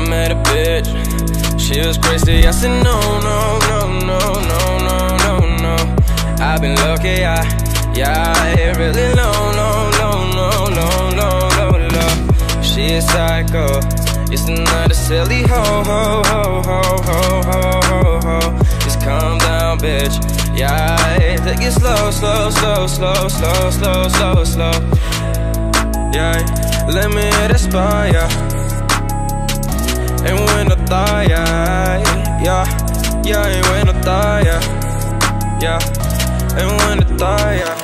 met a bitch, she was crazy. I said no, no, no, no, no, no, no, no. I've been lucky, yeah, really low, low, low, low, low, low, low, low. She a psycho, it's another silly ho, ho, ho, ho, ho, ho, ho, ho. Just calm down, bitch, yeah. Take it slow, slow, slow, slow, slow, slow, slow, slow. Yeah, let me hit the spot, yeah. And when I die, yeah, yeah, and when I die, yeah, and when I die, yeah.